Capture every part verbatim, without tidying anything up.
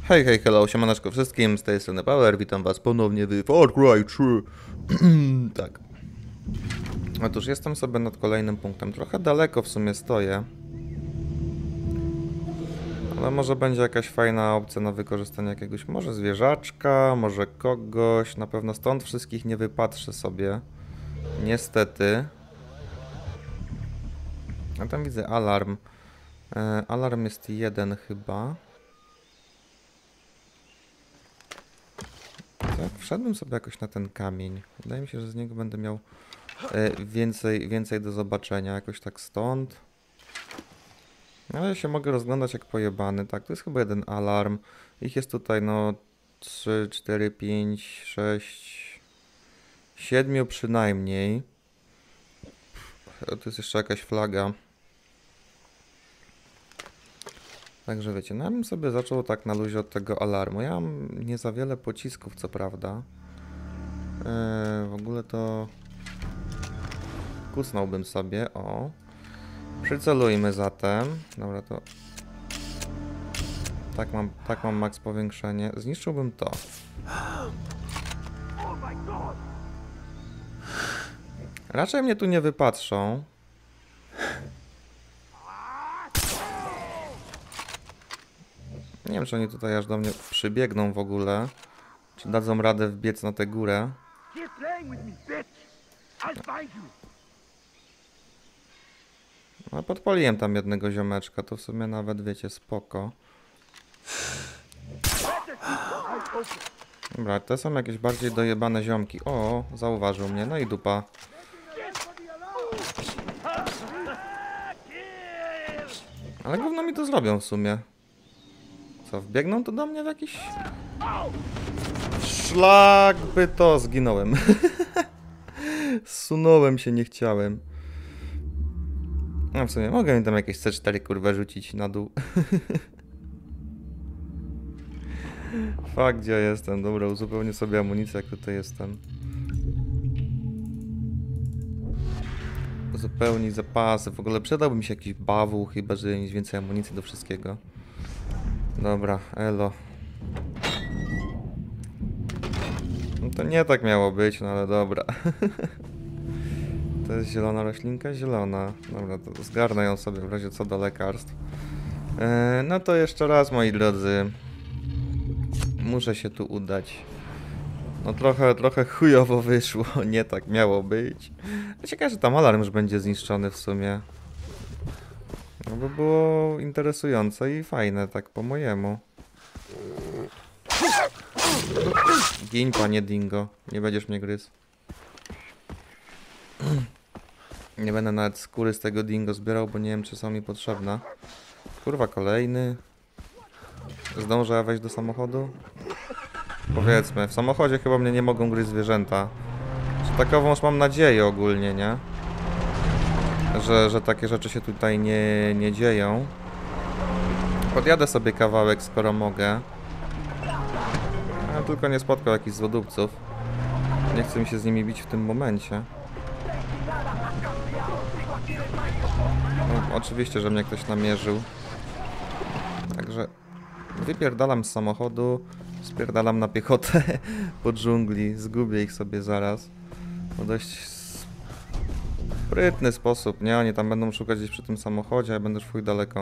Hej, hej, hello, siemaneczko wszystkim, z tej strony Power, witam was ponownie w Far Cry trzy. Tak. Otóż jestem sobie nad kolejnym punktem, trochę daleko w sumie stoję. Ale może będzie jakaś fajna opcja na wykorzystanie jakiegoś, może zwierzaczka, może kogoś, na pewno stąd wszystkich nie wypatrzę sobie. Niestety. A tam widzę alarm. E, alarm jest jeden chyba. Tak, wszedłem sobie jakoś na ten kamień. Wydaje mi się, że z niego będę miał e, więcej, więcej do zobaczenia. Jakoś tak stąd. Ale ja się mogę rozglądać jak pojebany. Tak, to jest chyba jeden alarm. Ich jest tutaj no trzy, cztery, pięć, sześć, siedem przynajmniej. O, tu jest jeszcze jakaś flaga. Także wiecie, no ja bym sobie zaczął tak na luzie od tego alarmu. Ja mam nie za wiele pocisków, co prawda. Eee, w ogóle to kucnąłbym sobie, o. Przycelujmy zatem. Dobra, to tak mam, tak mam max powiększenie. Zniszczyłbym to. Raczej mnie tu nie wypatrzą. Nie wiem, czy oni tutaj aż do mnie przybiegną w ogóle. Czy dadzą radę wbiec na tę górę. No, podpaliłem tam jednego ziomeczka, to w sumie nawet, wiecie, spoko. Dobra, te są jakieś bardziej dojebane ziomki. O, zauważył mnie, no i dupa. Ale gówno mi to zrobią w sumie. Co, wbiegną to do mnie w jakiś... Szlak by to, zginąłem. Zsunąłem się, nie chciałem. No w sumie mogę mi tam jakieś C cztery kurwa rzucić na dół. Fakt, gdzie ja jestem? Dobra, uzupełnię sobie amunicję, jak tutaj jestem. Uzupełnić zapasy. W ogóle przydałby mi się jakiś bawu, chyba że nic więcej amunicji do wszystkiego. Dobra, elo. No to nie tak miało być, no ale dobra. To jest zielona roślinka? Zielona. Dobra, to zgarnę ją sobie w razie co do lekarstw. Eee, no to jeszcze raz, moi drodzy. Muszę się tu udać. No trochę, trochę chujowo wyszło. Nie tak miało być. Ciekawe, że tam alarm już będzie zniszczony w sumie. No by było interesujące i fajne, tak po mojemu. Gin, panie dingo. Nie będziesz mnie gryzł. Nie będę nawet skóry z tego dingo zbierał, bo nie wiem, czy są mi potrzebne. Kurwa, kolejny. Zdążę ja wejść do samochodu? Powiedzmy, w samochodzie chyba mnie nie mogą gryźć zwierzęta. Czy takową już mam nadzieję ogólnie, nie? Że, że takie rzeczy się tutaj nie, nie dzieją. Podjadę sobie kawałek, skoro mogę. Ja tylko nie spotkał jakichś złodupców. Nie chcę mi się z nimi bić w tym momencie. No, oczywiście, że mnie ktoś namierzył. Także wypierdalam z samochodu. Spierdalam na piechotę po dżungli. Zgubię ich sobie zaraz. To dość sprytny sposób, nie? Oni tam będą szukać gdzieś przy tym samochodzie, a ja będę już chuj daleko.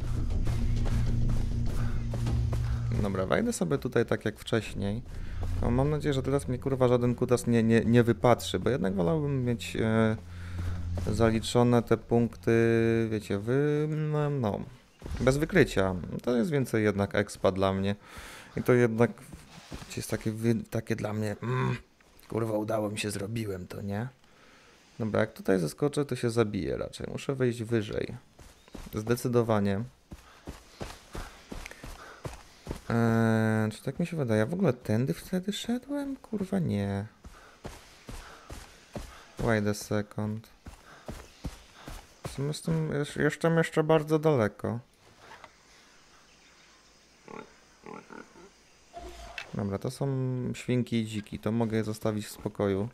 Dobra, wejdę sobie tutaj tak jak wcześniej. No, mam nadzieję, że teraz mnie kurwa żaden kutas nie, nie, nie wypatrzy, bo jednak wolałbym mieć e, zaliczone te punkty, wiecie, wy, no, no, bez wykrycia. To jest więcej jednak expa dla mnie. I to jednak jest takie, takie dla mnie, mm, kurwa udało mi się, zrobiłem to, nie? Dobra, jak tutaj zeskoczę, to się zabiję raczej. Muszę wejść wyżej. Zdecydowanie. Eee, czy tak mi się wydaje? Ja w ogóle tędy wtedy szedłem? Kurwa nie. Wait a second. Jestem, jestem jeszcze bardzo daleko. Dobra, to są świnki i dziki. To mogę je zostawić w spokoju.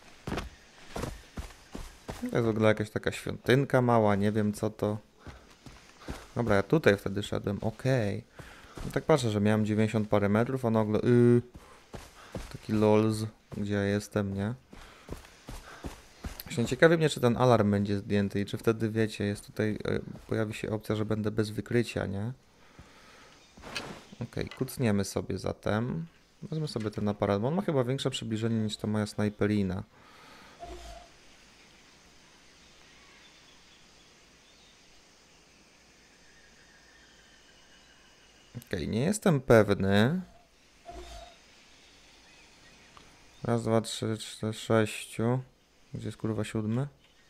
To jest w ogóle jakaś taka świątynka mała, nie wiem co to. Dobra, ja tutaj wtedy szedłem, okej. Okay. I tak patrzę, że miałem dziewięćdziesiąt parę metrów, a nagle yy, taki lols, gdzie ja jestem, nie? Właśnie ciekawi mnie, czy ten alarm będzie zdjęty i czy wtedy, wiecie, jest tutaj, yy, pojawi się opcja, że będę bez wykrycia, nie? Okej, okay, kucniemy sobie zatem. Wezmę sobie ten aparat, bo on ma chyba większe przybliżenie niż ta moja snajperina. Okej, okay, nie jestem pewny. Raz, dwa, trzy, cztery, sześciu. Gdzie jest kurwa siódmy?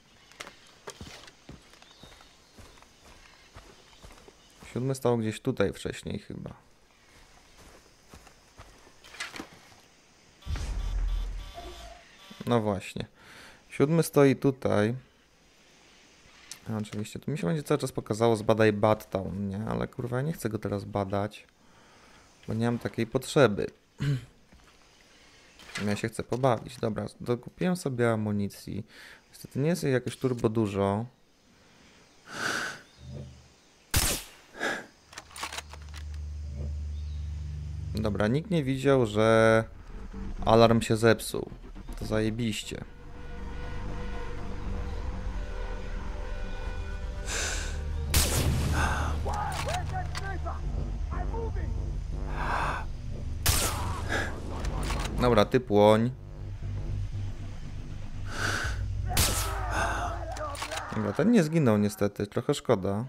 Siódmy stał gdzieś tutaj wcześniej chyba. No właśnie. Siódmy stoi tutaj. A oczywiście, tu mi się będzie cały czas pokazało zbadaj Bad Town, nie? Ale kurwa ja nie chcę go teraz badać. Bo nie mam takiej potrzeby. Ja się chcę pobawić. Dobra, dokupiłem sobie amunicji. Niestety nie jest jej jakoś turbo dużo. Dobra, nikt nie widział, że alarm się zepsuł. To zajebiście. Dobra, ty płoń. Dobra, ten nie zginął niestety, trochę szkoda.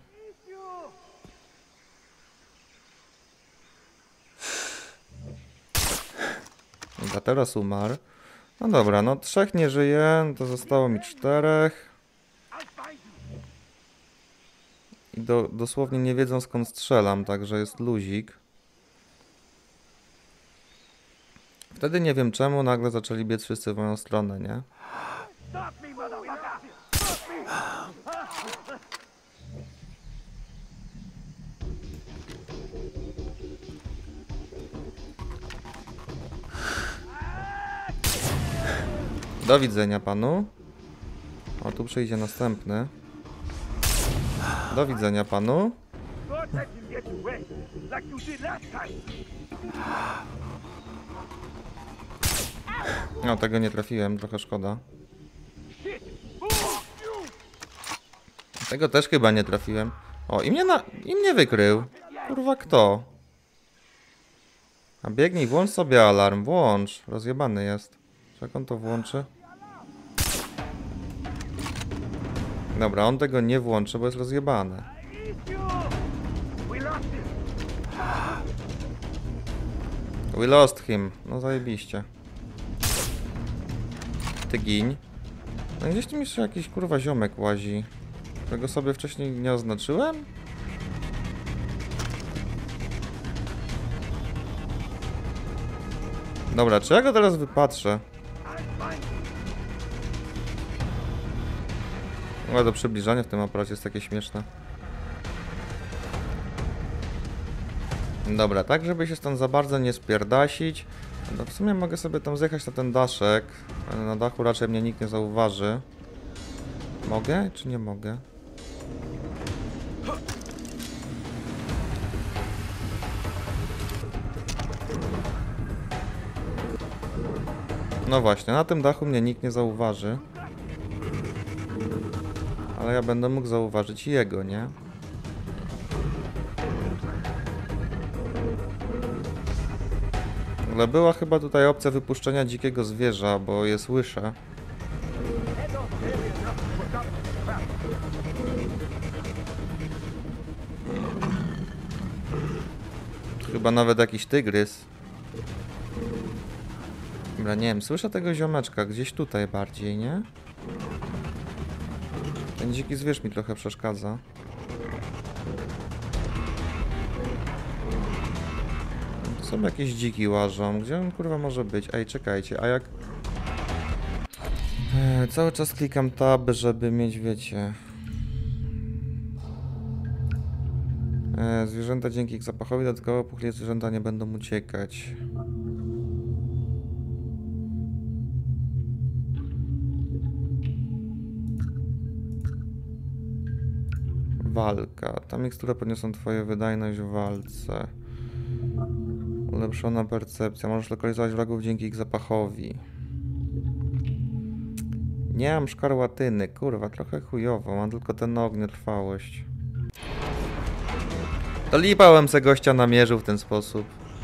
Dobra, teraz umarł. No dobra, no trzech nie żyje, to zostało mi czterech. I do, dosłownie nie wiedzą skąd strzelam, także jest luzik. Wtedy nie wiem czemu nagle zaczęli biec wszyscy w moją stronę, nie? Do widzenia panu. O, tu przyjdzie następny. Do widzenia panu. No, tego nie trafiłem, trochę szkoda. Tego też chyba nie trafiłem. O, i mnie na... i mnie wykrył. Kurwa, kto? A biegnij, włącz sobie alarm, włącz. Rozjebany jest. Jak on to włączy? Dobra, on tego nie włączy, bo jest rozjebane. We lost him. No zajebiście. Ty giń. No gdzieś tu jeszcze jakiś kurwa ziomek łazi. Którego sobie wcześniej nie oznaczyłem? Dobra, czy ja go teraz wypatrzę? No to przybliżanie w tym aparacie jest takie śmieszne. Dobra, tak żeby się stąd za bardzo nie spierdasić. No w sumie mogę sobie tam zjechać na ten daszek. Ale na dachu raczej mnie nikt nie zauważy. Mogę czy nie mogę? No właśnie, na tym dachu mnie nikt nie zauważy. Ale ja będę mógł zauważyć jego, nie? Ale była chyba tutaj opcja wypuszczenia dzikiego zwierza, bo je słyszę. Chyba nawet jakiś tygrys. Dobra, nie wiem, słyszę tego ziomeczka gdzieś tutaj bardziej, nie? Ten dziki zwierz mi trochę przeszkadza. Tu są jakieś dziki łażą. Gdzie on kurwa może być? Ej, czekajcie, a jak... Eee, cały czas klikam tab, żeby mieć, wiecie... Eee, zwierzęta dzięki ich zapachowi dodatkowo puchliwe zwierzęta nie będą uciekać. Walka. Ta mikstura podniosą twoją wydajność w walce. Ulepszona percepcja. Możesz lokalizować wrogów dzięki ich zapachowi. Nie mam szkarłatyny, kurwa, trochę chujowo. Mam tylko ten ogniotrwałość. To lipałem se gościa namierzył w ten sposób.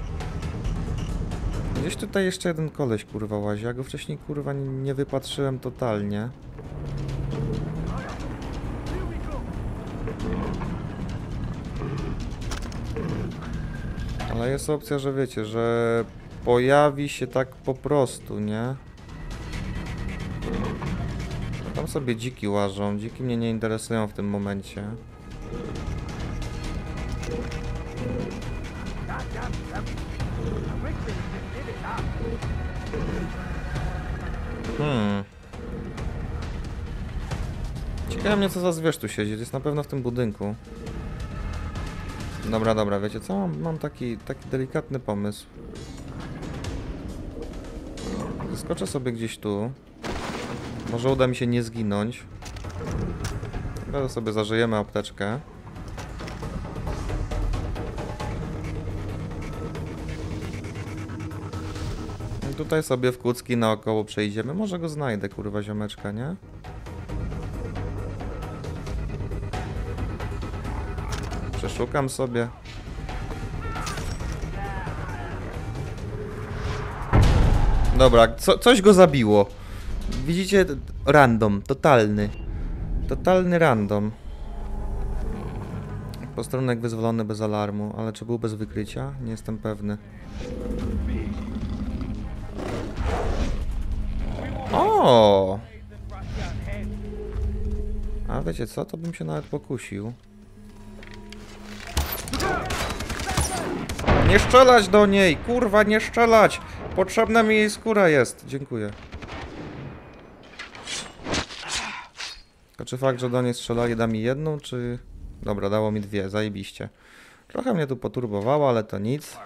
Gdzieś tutaj jeszcze jeden koleś, kurwa, łazi. Ja go wcześniej, kurwa, nie wypatrzyłem totalnie. Ale jest opcja, że wiecie, że pojawi się tak po prostu, nie? Tam sobie dziki łażą. Dziki mnie nie interesują w tym momencie. Hmm. Ciekawe mnie, co za zwierz tu siedzi. To jest na pewno w tym budynku. Dobra, dobra, wiecie co? Mam, mam taki, taki delikatny pomysł. Zeskoczę sobie gdzieś tu. Może uda mi się nie zginąć. Teraz sobie zażyjemy apteczkę. I tutaj sobie w kucki naokoło przejdziemy. Może go znajdę, kurwa, ziomeczka, nie? Przeszukam sobie. Dobra, co, coś go zabiło. Widzicie? Random, totalny. Totalny random. Posterunek wyzwolony bez alarmu, ale czy był bez wykrycia? Nie jestem pewny. O! A wiecie co? To bym się nawet pokusił. Nie strzelać do niej! Kurwa, nie strzelać! Potrzebna mi jej skóra jest. Dziękuję. To czy fakt, że do niej strzelali, da mi jedną, czy... Dobra, dało mi dwie, zajebiście. Trochę mnie tu poturbowało, ale to nic.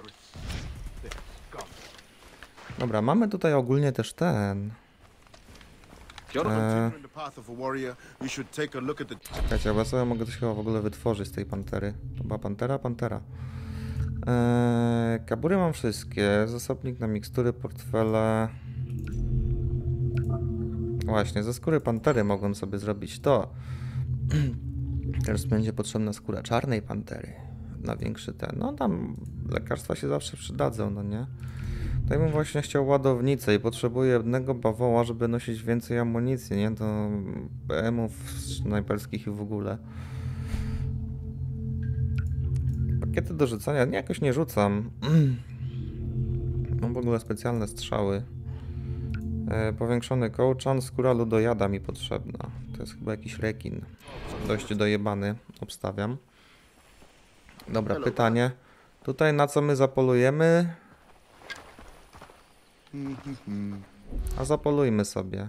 Dobra, mamy tutaj ogólnie też ten... Eee... Czekajcie, bo ja sobie mogę coś chyba w ogóle wytworzyć z tej pantery. To była pantera? Pantera. Eee, kabury mam wszystkie. Zasobnik na mikstury, portfele. Właśnie, ze skóry pantery mogłem sobie zrobić to. Teraz będzie potrzebna skóra czarnej pantery. Na większy ten. No tam lekarstwa się zawsze przydadzą, no nie? Tutaj bym właśnie chciał ładownicę i potrzebuję jednego bawoła, żeby nosić więcej amunicji, nie? Do P M-ów snajperskich i w ogóle. Pakiety do rzucania nie, jakoś nie rzucam. Mam w ogóle specjalne strzały. E, powiększony kołczan, skóra ludojada mi potrzebna. To jest chyba jakiś rekin. Dość dojebany, obstawiam. Dobra, pytanie. Tutaj na co my zapolujemy? A zapolujmy sobie.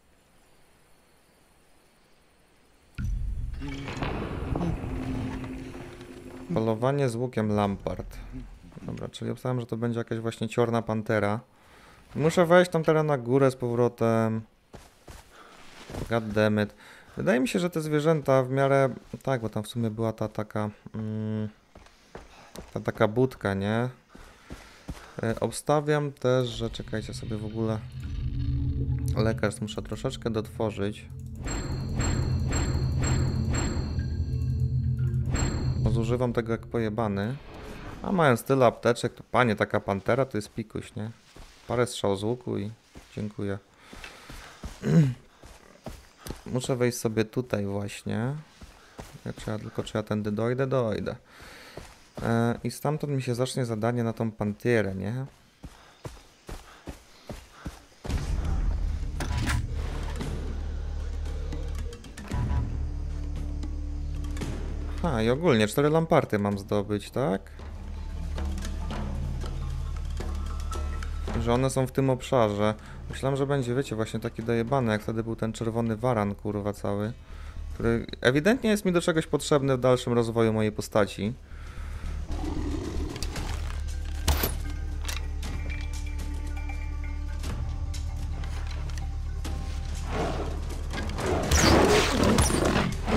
Polowanie z łukiem Lampart. Dobra, czyli obstawiam, że to będzie jakaś właśnie ciorna pantera. Muszę wejść tam teraz na górę z powrotem. Goddammit. Wydaje mi się, że te zwierzęta w miarę... Tak, bo tam w sumie była ta taka... Mm, ta taka budka, nie? E, obstawiam też, że... Czekajcie sobie w ogóle... Lekarz muszę troszeczkę dotworzyć. Bo zużywam tego jak pojebany. A mając tyle apteczek, to panie, taka pantera to jest pikuś, nie? Parę strzał z łuku i dziękuję. Muszę wejść sobie tutaj właśnie. Ja, czy ja, tylko czy ja tędy dojdę? Dojdę. E, I stamtąd mi się zacznie zadanie na tą panterę, nie? A, i ogólnie cztery lamparty mam zdobyć, tak? Że one są w tym obszarze. Myślałem, że będzie, wiecie, właśnie taki dojebany, jak wtedy był ten czerwony waran, kurwa, cały. Który ewidentnie jest mi do czegoś potrzebny w dalszym rozwoju mojej postaci.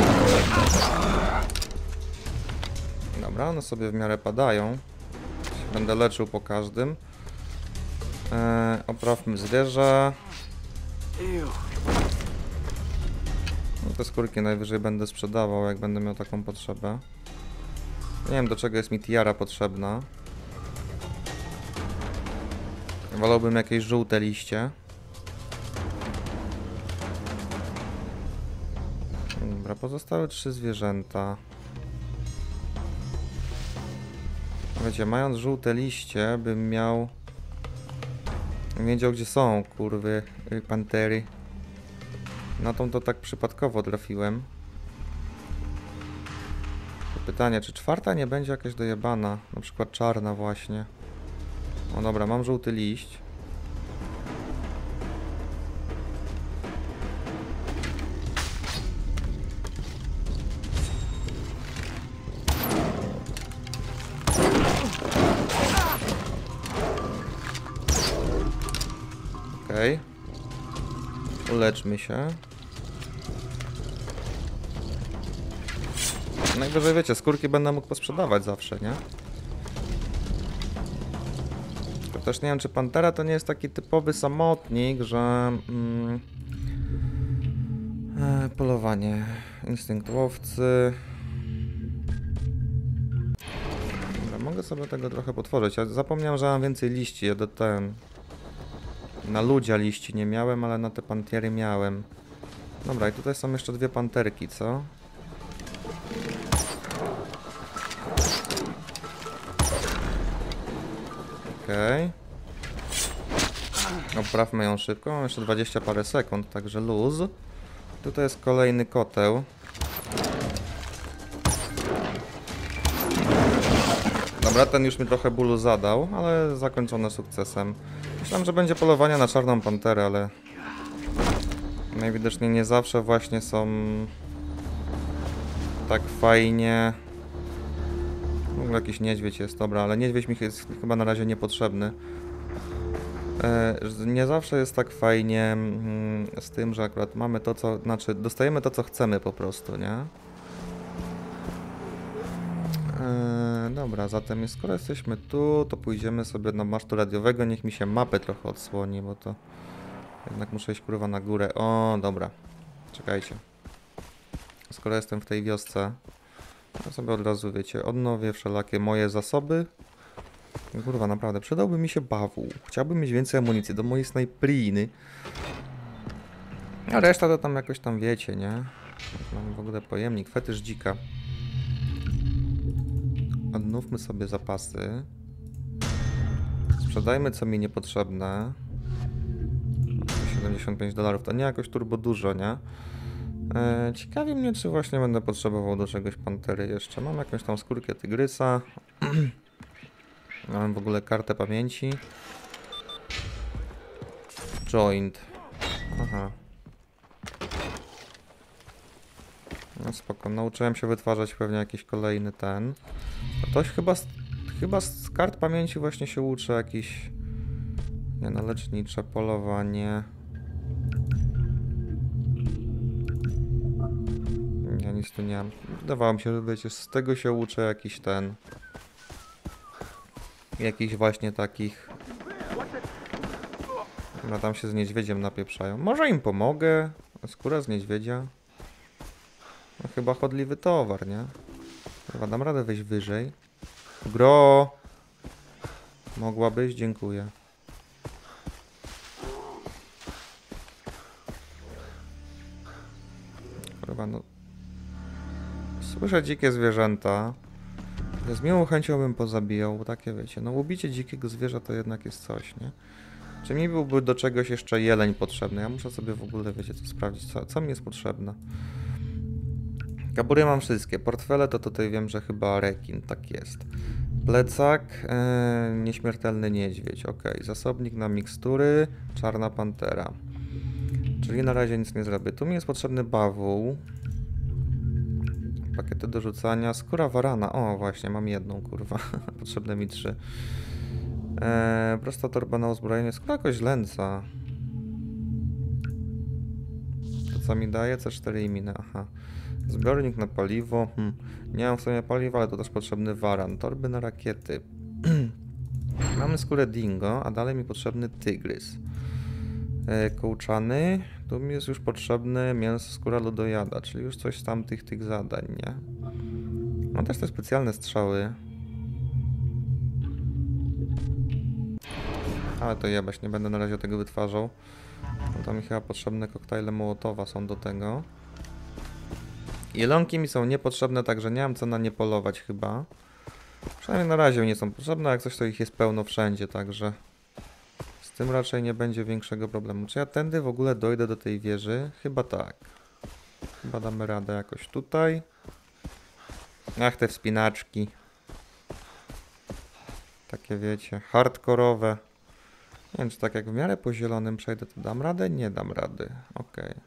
Dobra, one sobie w miarę padają. Będę leczył po każdym. E, oprawmy zwierzę. No te skórki najwyżej będę sprzedawał, jak będę miał taką potrzebę. Nie wiem, do czego jest mi tiara potrzebna. Wolałbym jakieś żółte liście. Dobra, pozostałe trzy zwierzęta. Wiecie, mając żółte liście, bym miał... Wiedział, gdzie są, kurwy, pantery. Na tą to tak przypadkowo trafiłem. Pytanie, czy czwarta nie będzie jakaś dojebana? Na przykład czarna właśnie. O dobra, mam żółty liść. Okej. Okay. Uleczmy się. Najwyżej wiecie, skórki będę mógł posprzedawać zawsze, nie? To też nie wiem, czy Pantera to nie jest taki typowy samotnik, że... Mm, e, polowanie, instynkt łowcy... Dobra, mogę sobie tego trochę potworzyć. Ja zapomniałem, że mam więcej liści. Ja do ten... Na ludzia liści nie miałem, ale na te pantiery miałem. Dobra, i tutaj są jeszcze dwie panterki, co? Okej. Okay. Oprawmy ją szybko, mam jeszcze dwadzieścia parę sekund, także luz. Tutaj jest kolejny koteł. Dobra, ten już mi trochę bólu zadał, ale zakończone sukcesem. Myślałem, że będzie polowanie na czarną panterę, ale... Najwidoczniej nie zawsze właśnie są... Tak fajnie... W ogóle jakiś niedźwiedź jest, dobra, ale niedźwiedź mi jest chyba na razie niepotrzebny. E, nie zawsze jest tak fajnie mm, z tym, że akurat mamy to, co... Znaczy, dostajemy to, co chcemy po prostu, nie? E, dobra, zatem skoro jesteśmy tu, to pójdziemy sobie do masztu radiowego. Niech mi się mapę trochę odsłoni, bo to... Jednak muszę iść kurwa na górę. O, dobra. Czekajcie. Skoro jestem w tej wiosce... Ja sobie od razu, wiecie, odnowię wszelakie moje zasoby. Kurwa, naprawdę, przydałby mi się bawół. Chciałbym mieć więcej amunicji do mojej snajpriny. A reszta to tam jakoś tam wiecie, nie? Mam w ogóle pojemnik, fetysz dzika. Odnówmy sobie zapasy. Sprzedajmy co mi niepotrzebne. siedemdziesiąt pięć dolarów, to nie jakoś turbo dużo, nie? E, ciekawi mnie, czy właśnie będę potrzebował do czegoś pantery jeszcze. Mam jakąś tam skórkę tygrysa. Mam w ogóle kartę pamięci. Joint. Aha. No spoko, nauczyłem się wytwarzać pewnie jakiś kolejny ten. Ktoś chyba z, chyba z kart pamięci właśnie się uczy jakiś... Nie no, lecznicze polowanie. Ja nic tu nie mam. Wydawało mi się, że wiecie, z tego się uczę jakiś ten... Jakiś właśnie takich... No tam się z niedźwiedziem napieprzają. Może im pomogę? Skóra z niedźwiedzia? No chyba chodliwy towar, nie? Chyba dam radę wejść wyżej. Gro! Mogłabyś? Dziękuję. Chyba no... Słyszę dzikie zwierzęta. Z miłą chęcią bym pozabijał, bo takie wiecie, no ubicie dzikiego zwierza to jednak jest coś, nie? Czy mi byłby do czegoś jeszcze jeleń potrzebny? Ja muszę sobie w ogóle, wiecie, co sprawdzić, co, co mi jest potrzebne. Kabury mam wszystkie. Portfele to tutaj wiem, że chyba rekin, tak jest. Plecak, e, nieśmiertelny niedźwiedź, ok. Zasobnik na mikstury, czarna pantera. Czyli na razie nic nie zrobię. Tu mi jest potrzebny bawół. Pakiety do rzucania, skóra warana. O, właśnie, mam jedną, kurwa. Potrzebne mi trzy. Eee, prosta torba na uzbrojenie, skóra koźlęca. To co mi daje? C cztery i minę, aha. Zbiornik na paliwo. Hm. Nie mam w sumie paliwa, ale to też potrzebny waran. Torby na rakiety. Mamy skórę dingo, a dalej mi potrzebny tygrys. E, kołczany. Tu mi jest już potrzebne mięso, skóra lodojada, czyli już coś z tamtych tych zadań, nie? Mam też te specjalne strzały. Ale to jebać, nie będę na razie tego wytwarzał. No to mi chyba potrzebne koktajle Mołotowa są do tego. Jelonki mi są niepotrzebne, także nie mam co na nie polować chyba. Przynajmniej na razie nie są potrzebne, jak coś to ich jest pełno wszędzie, także z tym raczej nie będzie większego problemu. Czy ja tędy w ogóle dojdę do tej wieży? Chyba tak. Chyba damy radę jakoś tutaj. Ach, te wspinaczki. Takie wiecie, hardkorowe. Nie wiem, czy tak jak w miarę po zielonym przejdę, to dam radę? Nie dam rady. Okej. Okay.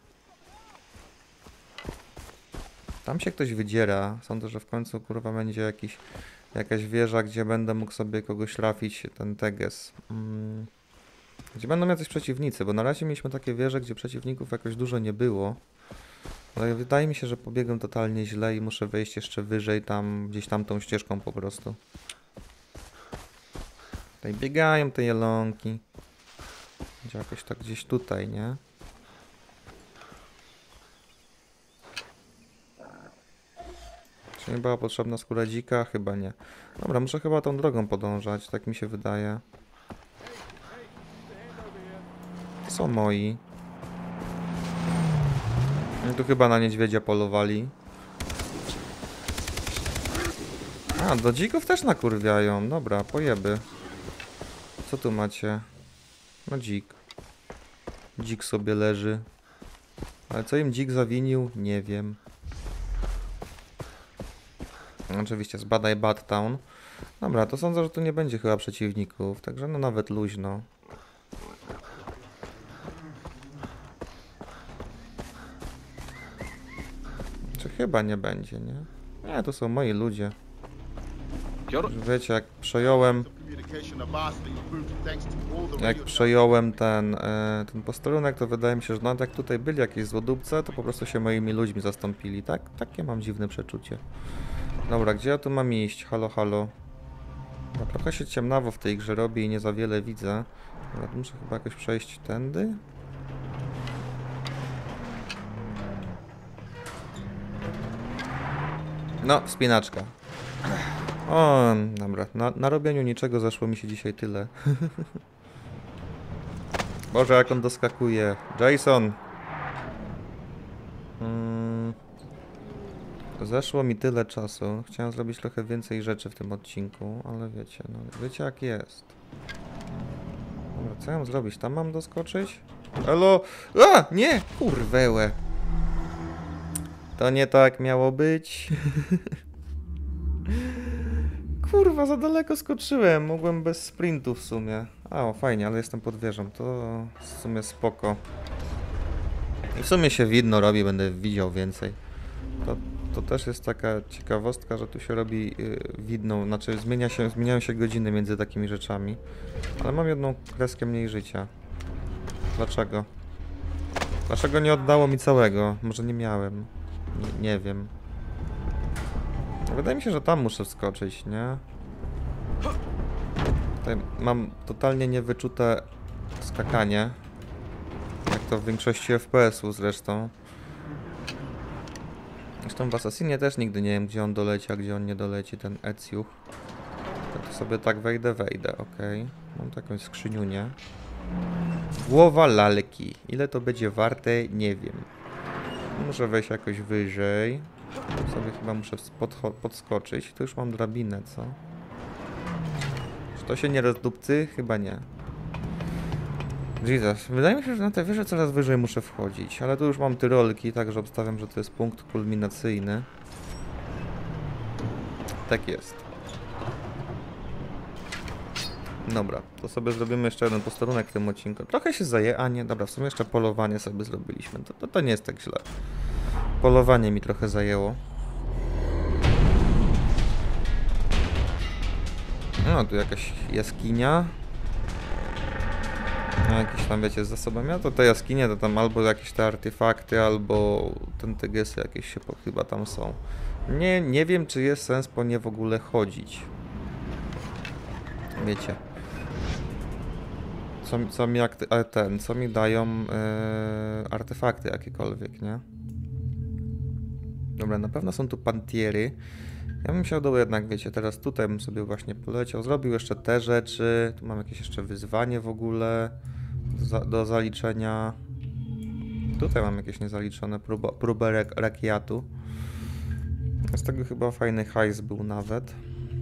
Tam się ktoś wydziera. Sądzę, że w końcu kurwa będzie jakiś, jakaś wieża, gdzie będę mógł sobie kogoś trafić, ten teges. Mm. Gdzie będą jacyś przeciwnicy, bo na razie mieliśmy takie wieże, gdzie przeciwników jakoś dużo nie było. Ale wydaje mi się, że pobiegłem totalnie źle i muszę wejść jeszcze wyżej tam, gdzieś tam tą ścieżką po prostu. Tutaj biegają te jelonki. Będzie jakoś tak gdzieś tutaj, nie? Czy nie była potrzebna skóra dzika? Chyba nie. Dobra, muszę chyba tą drogą podążać, tak mi się wydaje. To są moi. Tu chyba na niedźwiedzia polowali. A, do dzików też nakurwiają. Dobra, pojeby. Co tu macie? No dzik. Dzik sobie leży. Ale co im dzik zawinił? Nie wiem. Oczywiście zbadaj Bad Town. Dobra, to sądzę, że tu nie będzie chyba przeciwników. Także no nawet luźno. Czy chyba nie będzie, nie? Nie, to są moi ludzie. Już wiecie, jak przejąłem... Jak przejąłem ten, e, ten posterunek, to wydaje mi się, że nawet jak tutaj byli jakieś złodóbce, to po prostu się moimi ludźmi zastąpili, tak? Takie mam dziwne przeczucie. Dobra, gdzie ja tu mam iść? Halo, halo. No, trochę się ciemnawo w tej grze robi i nie za wiele widzę. Dobra, muszę chyba jakoś przejść tędy. No, wspinaczka. O, dobra, na, na robieniu niczego zeszło mi się dzisiaj tyle. Boże, jak on doskakuje. Jason! Mm. Zeszło mi tyle czasu. Chciałem zrobić trochę więcej rzeczy w tym odcinku, ale wiecie, no wiecie jak jest. Dobra, co ja mam zrobić? Tam mam doskoczyć? Elo! A! Nie! Kurwełe! To nie tak miało być. Kurwa, za daleko skoczyłem. Mogłem bez sprintu w sumie. A, o, fajnie, ale jestem pod wieżą. To w sumie spoko. I w sumie się widno robi, będę widział więcej. To, to też jest taka ciekawostka, że tu się robi yy, widną, znaczy zmienia się, zmieniają się godziny między takimi rzeczami. Ale mam jedną kreskę mniej życia. Dlaczego? Dlaczego nie oddało mi całego? Może nie miałem. Nie, nie wiem. Wydaje mi się, że tam muszę wskoczyć, nie? Tutaj mam totalnie niewyczute skakanie. Jak to w większości F P S u zresztą. Zresztą w Assassinie też nigdy nie wiem, gdzie on doleci, a gdzie on nie doleci, ten Ecjuch. To sobie tak wejdę, wejdę, ok. Mam tu jakąś skrzyniunię. Głowa lalki. Ile to będzie warte? Nie wiem. Muszę wejść jakoś wyżej. Sobie chyba muszę podskoczyć. Tu już mam drabinę, co? Czy to się nie rozdupcy? Chyba nie. Jesus, wydaje mi się, że na te wieże coraz wyżej muszę wchodzić. Ale tu już mam tyrolki, także obstawiam, że to jest punkt kulminacyjny. Tak jest. Dobra, to sobie zrobimy jeszcze jeden posterunek w tym odcinku. Trochę się zaje... A nie, dobra, w sumie jeszcze polowanie sobie zrobiliśmy. To, to, to nie jest tak źle. Polowanie mi trochę zajęło. No, tu jakaś jaskinia. No, jakieś tam, wiecie, z zasobami. A to te jaskinie to tam albo jakieś te artefakty, albo ten tygesy jakieś się po, chyba tam są. Nie, nie wiem, czy jest sens po nie w ogóle chodzić. Wiecie. Co, mi- co mi akty a ten, co mi dają yy, artefakty jakiekolwiek, nie? Dobra, na pewno są tu pantiery. Ja bym chciał do jednak, wiecie, teraz tutaj bym sobie właśnie poleciał. Zrobił jeszcze te rzeczy. Tu mam jakieś jeszcze wyzwanie w ogóle za, do zaliczenia. Tutaj mam jakieś niezaliczone, próba, próbę rak rakiatu. Z tego chyba fajny hajs był nawet.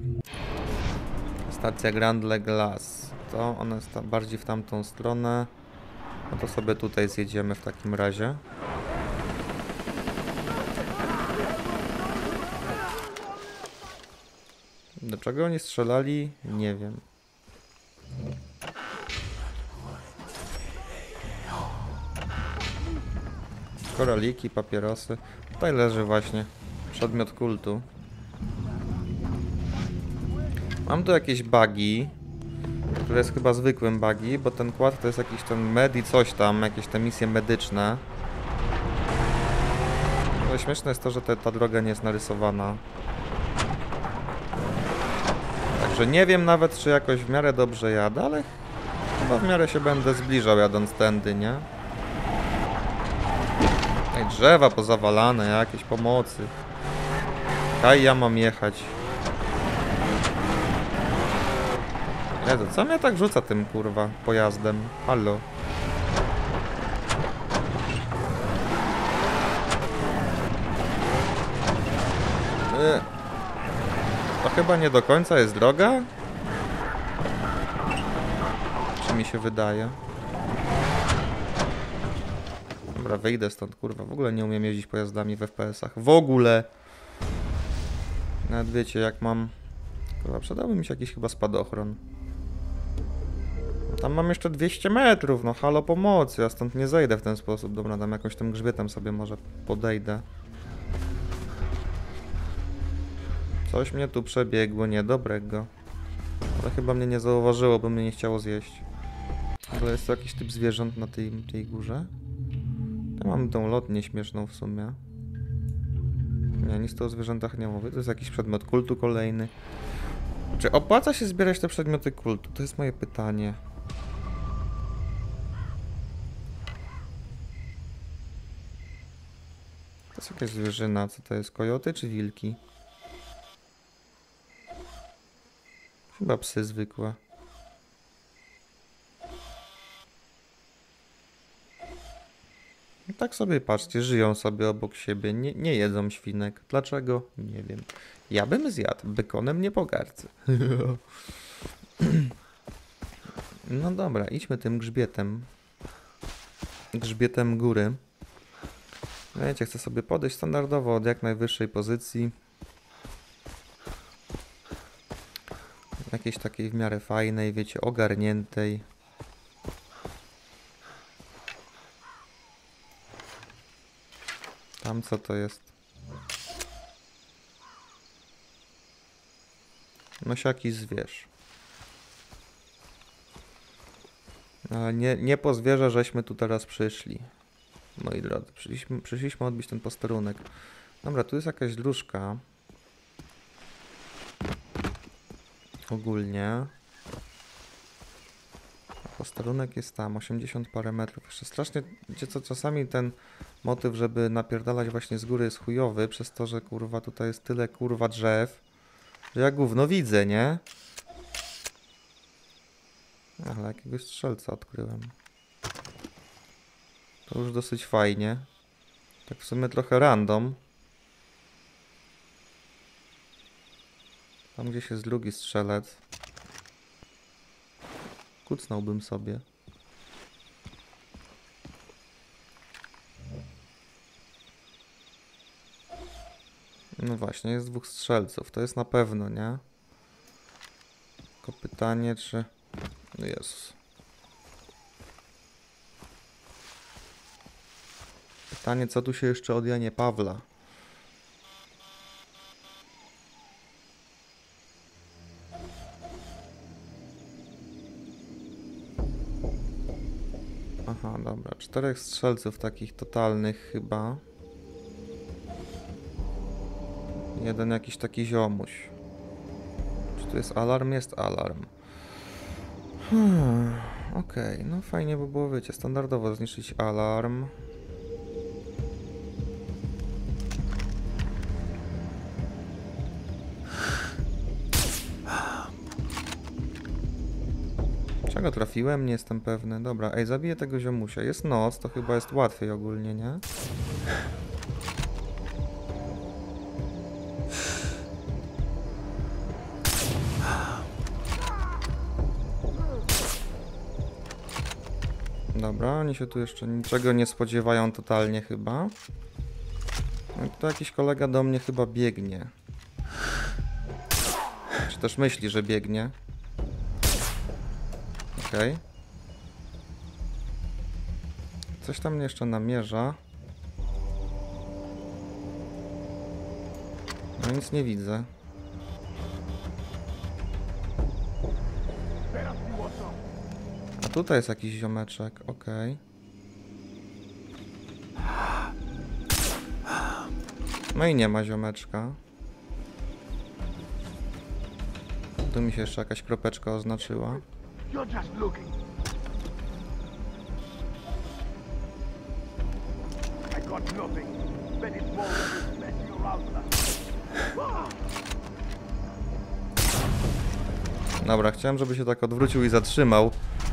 Stacja Grand Le Glace. To ona jest tam bardziej w tamtą stronę. No to sobie tutaj zjedziemy w takim razie. Do czego oni strzelali? Nie wiem. Koraliki, papierosy. Tutaj leży właśnie przedmiot kultu. Mam tu jakieś bugi, które jest chyba zwykłym bugi, bo ten kład to jest jakiś ten med i coś tam, jakieś te misje medyczne. Ale śmieszne jest to, że te, ta droga nie jest narysowana. Także nie wiem nawet, czy jakoś w miarę dobrze jadę, ale chyba w miarę się będę zbliżał jadąc tędy, nie? Ej, drzewa pozawalane, jakieś pomocy. Kaj, ja mam jechać. Jezu, co mnie tak rzuca tym, kurwa, pojazdem? Halo. Yy. To chyba nie do końca jest droga? Czy mi się wydaje? Dobra, wyjdę stąd, kurwa. W ogóle nie umiem jeździć pojazdami w F P S-ach. W ogóle! Nawet wiecie, jak mam... Kurwa, przydałby mi się jakiś chyba spadochron. Tam mam jeszcze dwieście metrów, no halo pomocy, ja stąd nie zejdę w ten sposób. Dobra, tam jakąś tym grzbietem sobie może podejdę. Coś mnie tu przebiegło niedobrego. Ale chyba mnie nie zauważyło, bo mnie nie chciało zjeść. Ale jest to jakiś typ zwierząt na tej, tej górze? Ja mam tą lotnię śmieszną w sumie. Nie, nic tu o zwierzętach nie mówię. To jest jakiś przedmiot kultu kolejny. Czy opłaca się zbierać te przedmioty kultu? To jest moje pytanie. To jest jakaś zwierzyna. Co to jest? Kojoty czy wilki? Chyba psy zwykłe. I tak sobie patrzcie, żyją sobie obok siebie, nie, nie jedzą świnek. Dlaczego? Nie wiem. Ja bym zjadł, bekonem nie pogardzę. No dobra, idźmy tym grzbietem. Grzbietem góry. Wiecie, chcę sobie podejść standardowo od jak najwyższej pozycji. Jakiejś takiej w miarę fajnej, wiecie, ogarniętej. Tam co to jest? Nosiaki zwierz. Ale nie, nie po zwierzę, żeśmy tu teraz przyszli. Moi drodzy, przyszliśmy, przyszliśmy odbić ten posterunek. Dobra, tu jest jakaś dróżka. Ogólnie. Posterunek jest tam, osiemdziesiąt parę metrów. Jeszcze strasznie, wiecie co, czasami ten motyw, żeby napierdalać właśnie z góry jest chujowy, przez to, że kurwa tutaj jest tyle kurwa drzew, że ja gówno widzę, nie? Ale jakiegoś strzelca odkryłem. To już dosyć fajnie. Tak w sumie trochę random. Tam gdzieś jest drugi strzelec. Kucnąłbym sobie. No właśnie, jest dwóch strzelców. To jest na pewno, nie? Tylko pytanie, czy... No Jezus. Pytanie, co tu się jeszcze od Janie Pawla? Aha, dobra. Czterech strzelców takich totalnych chyba. Jeden jakiś taki ziomuś. Czy tu jest alarm? Jest alarm. Hmm. okej, okay. No fajnie by było, wiecie, standardowo zniszczyć alarm. Czego trafiłem? Nie jestem pewny. Dobra, ej, zabiję tego ziomusia. Jest noc, to chyba jest łatwiej ogólnie, nie? Dobra, oni się tu jeszcze niczego nie spodziewają totalnie chyba. No to jakiś kolega do mnie chyba biegnie. Czy też myśli, że biegnie. Okej. Okay. Coś tam mnie jeszcze namierza. No nic nie widzę. A tutaj jest jakiś ziomeczek, okej. Okay. No i nie ma ziomeczka. Tu mi się jeszcze jakaś kropeczka oznaczyła. Dobra, chciałem, żeby się tak odwrócił i zatrzymał.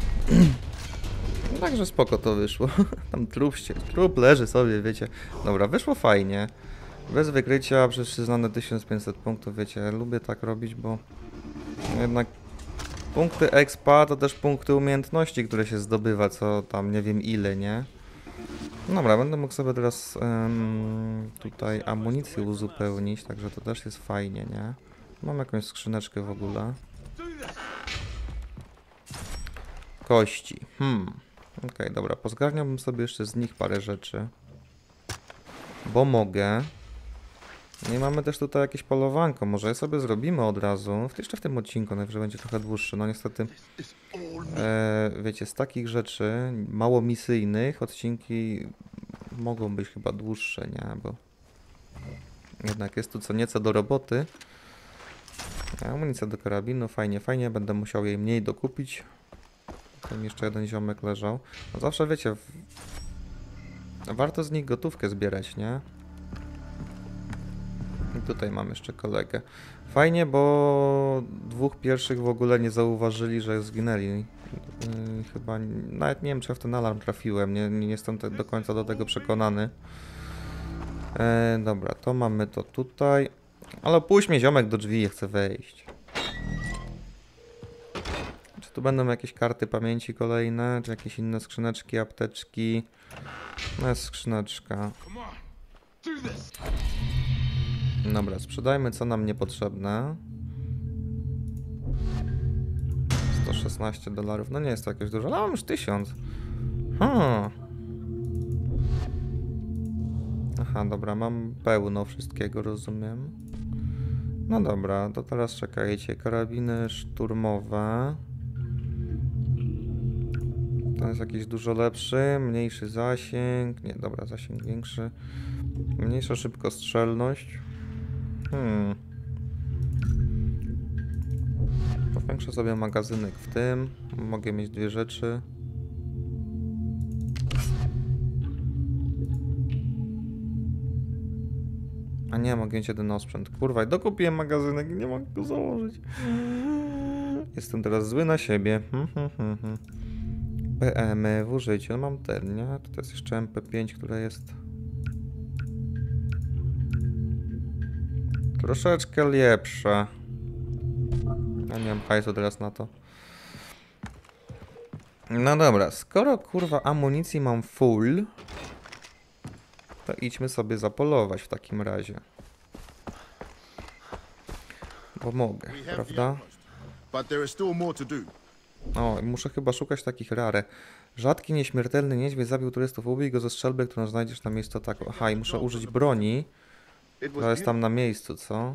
No także spoko to wyszło. Tam trup, trup leży sobie, wiecie. Dobra, wyszło fajnie. Bez wykrycia, przez przyznane tysiąc pięćset punktów, wiecie. Lubię tak robić, bo jednak punkty expa to też punkty umiejętności, które się zdobywa, co tam nie wiem ile, nie? Dobra, będę mógł sobie teraz um, tutaj amunicję uzupełnić, także to też jest fajnie, nie? Mam jakąś skrzyneczkę w ogóle. Kości. Hmm. Okej, okay, dobra. Pozgarniałbym sobie jeszcze z nich parę rzeczy. Bo mogę. No i mamy też tutaj jakieś polowanko. Może je sobie zrobimy od razu. Jeszcze w tym odcinku, najwyżej będzie trochę dłuższy. No niestety, e, wiecie, z takich rzeczy mało misyjnych odcinki mogą być chyba dłuższe, nie? Bo jednak jest tu co nieco do roboty. Amunicja do karabinu, fajnie, fajnie. Będę musiał jej mniej dokupić. Tam jeszcze jeden ziomek leżał. No zawsze wiecie, w... warto z nich gotówkę zbierać, nie? I tutaj mam jeszcze kolegę. Fajnie, bo dwóch pierwszych w ogóle nie zauważyli, że zginęli. Yy, chyba nawet nie wiem, czy ja w ten alarm trafiłem. Nie, nie jestem tak do końca do tego przekonany. E, dobra, to mamy to tutaj. Ale puść mnie ziomek do drzwi, ja chcę wejść. Czy tu będą jakieś karty pamięci kolejne, czy jakieś inne skrzyneczki, apteczki? No jest skrzyneczka. Dobra, sprzedajmy co nam niepotrzebne. sto szesnaście dolarów, no nie jest to jakieś dużo, ale mam już tysiąc. Hmm. Aha, dobra, mam pełno wszystkiego, rozumiem. No dobra, to teraz czekajcie, karabiny szturmowe. Ten jest jakiś dużo lepszy, mniejszy zasięg, nie, dobra, zasięg większy. Mniejsza szybkostrzelność. Hmm. Powiększę sobie magazynek w tym. Mogę mieć dwie rzeczy. A nie, mogę mieć jeden osprzęt. Kurwa, dokupiłem magazynek i nie mogę go założyć. Jestem teraz zły na siebie. P M w użyciu. No mam ten, nie? Tutaj jest jeszcze M P pięć, które jest troszeczkę lepsze. Ja nie mam hajsu teraz na to. No dobra, skoro kurwa amunicji mam full, to idźmy sobie zapolować w takim razie. Bo mogę, prawda? O, muszę chyba szukać takich rare. Rzadki, nieśmiertelny niedźwiedź zabił turystów. Ubij go ze strzelby, którą znajdziesz na miejscu ataku. Aha, i muszę użyć broni. To jest tam na miejscu, co?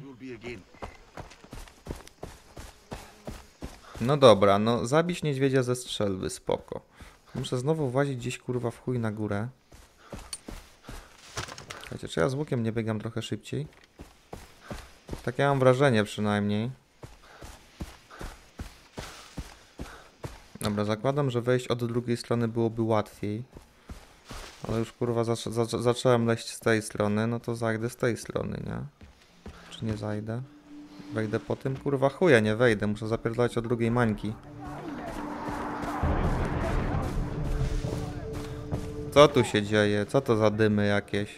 No dobra, no zabić niedźwiedzia ze strzelby, spoko. Muszę znowu włazić gdzieś kurwa w chuj na górę. Słuchajcie, czy ja z łukiem nie biegam trochę szybciej? Takie mam wrażenie przynajmniej. Dobra, zakładam, że wejść od drugiej strony byłoby łatwiej. Ale już kurwa zac zac zacząłem leść z tej strony, no to zajdę z tej strony, nie? Czy nie zajdę? Wejdę po tym? Kurwa chuja, nie wejdę, muszę zapierdalać od drugiej mańki. Co tu się dzieje? Co to za dymy jakieś?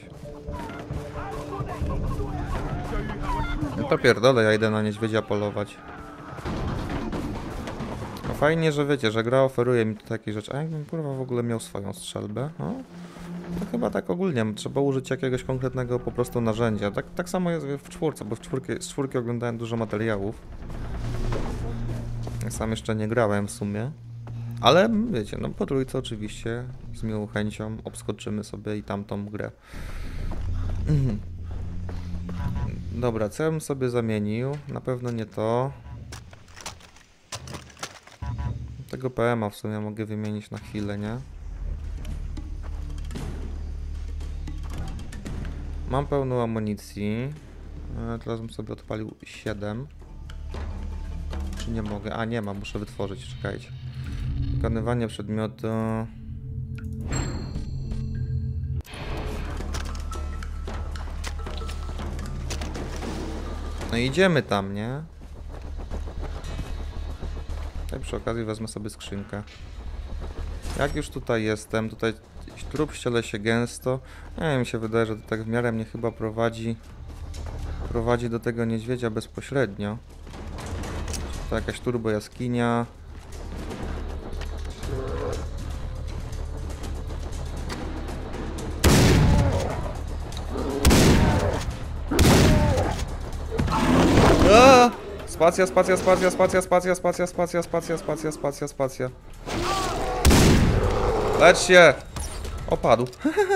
No to pierdolę, ja idę na niedźwiedzia polować. No fajnie, że wiecie, że gra oferuje mi tu takie rzeczy. A jakbym kurwa w ogóle miał swoją strzelbę? No? To chyba tak ogólnie, trzeba użyć jakiegoś konkretnego po prostu narzędzia. Tak, tak samo jest w czwórce, bo w czwórki, z czwórki oglądałem dużo materiałów. Sam jeszcze nie grałem w sumie. Ale wiecie, no po trójce oczywiście z miłą chęcią obskoczymy sobie i tamtą grę. Dobra, co ja bym sobie zamienił? Na pewno nie to. Tego P M a w sumie mogę wymienić na chwilę, nie? Mam pełną amunicji. Teraz bym sobie odpalił siedem. Czy nie mogę? A nie mam, muszę wytworzyć, czekajcie. Wykonywanie przedmiotu. No idziemy tam, nie? Tak przy okazji wezmę sobie skrzynkę. Jak już tutaj jestem, tutaj trup ściele się gęsto. Nie wiem, mi się wydaje, że to tak w miarę mnie chyba prowadzi prowadzi do tego niedźwiedzia bezpośrednio. To jakaś turbo jaskinia. A! Spacja, spacja, spacja, spacja, spacja, spacja, spacja, spacja, spacja, spacja, spacja. Lecz się! Opadł.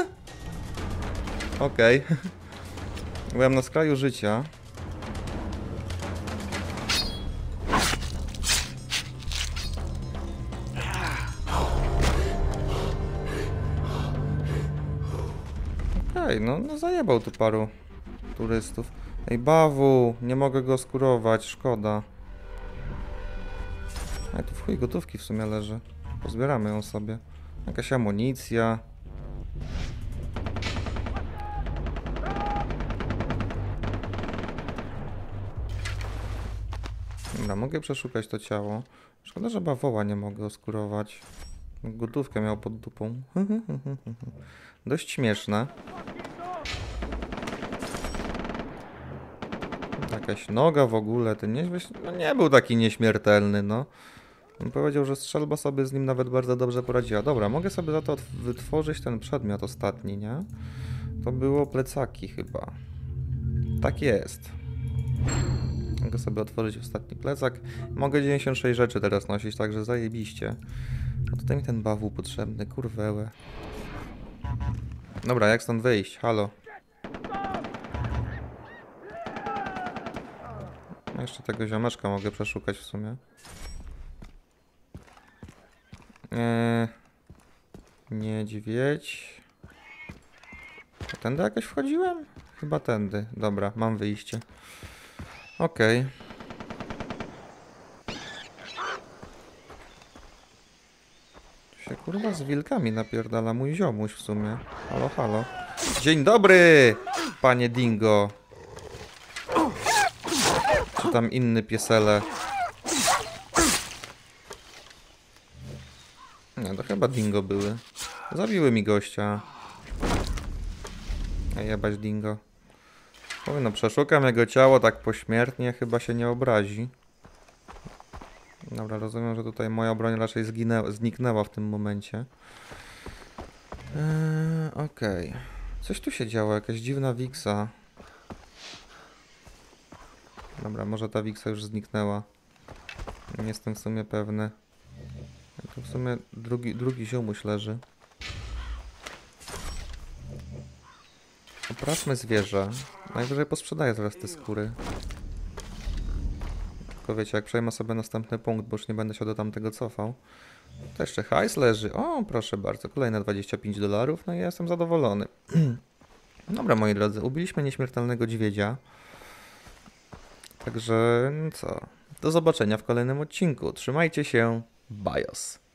Okej. Okay. Byłem na skraju życia. Okej, okay, no, no zajebał tu paru turystów. Ej, bawu, nie mogę go skurować, szkoda. Ej, tu w chuj gotówki w sumie leży. Pozbieramy ją sobie. Jakaś amunicja. Dobra, mogę przeszukać to ciało. Szkoda, że bawoła nie mogę oskurować. Gotówkę miał pod dupą. Dość śmieszne. Jakaś noga w ogóle, ten niedźwiedź no nie był taki nieśmiertelny, no. On powiedział, że strzelba sobie z nim nawet bardzo dobrze poradziła. Dobra, mogę sobie za to wytworzyć ten przedmiot ostatni, nie? To było plecaki chyba. Tak jest. Mogę sobie otworzyć ostatni plecak. Mogę dziewięćdziesiąt sześć rzeczy teraz nosić, także zajebiście. A tutaj mi ten bawu potrzebny, kurwełę. Dobra, jak stąd wyjść? Halo. Jeszcze tego ziomeczka mogę przeszukać w sumie. Eee, niedźwiedź. Tędy jakoś wchodziłem? Chyba tędy. Dobra, mam wyjście. Okej. Okay. Tu się kurwa z wilkami napierdala mój ziomuś w sumie. Halo, halo. Dzień dobry, panie Dingo. Czy tam inny piesele? Nie, to chyba dingo były. Zabiły mi gościa. A jebać dingo. Oj, no przeszukam jego ciało tak pośmiertnie, chyba się nie obrazi. Dobra, rozumiem, że tutaj moja broń raczej zginęła, zniknęła w tym momencie. Eee, Okej. Okay. Coś tu się działo, jakaś dziwna wiksa. Dobra, może ta wiksa już zniknęła. Nie jestem w sumie pewny. Tu w sumie drugi, drugi ziomuś leży. Oprawmy zwierzę. Najwyżej posprzedaję zaraz te skóry. Tylko wiecie, jak przejmę sobie następny punkt, bo już nie będę się do tamtego cofał. To jeszcze hajs leży. O, proszę bardzo. Kolejne dwadzieścia pięć dolarów. No i ja jestem zadowolony. Dobra, moi drodzy. Ubiliśmy nieśmiertelnego dźwiedzia. Także co? Do zobaczenia w kolejnym odcinku. Trzymajcie się. BIOS.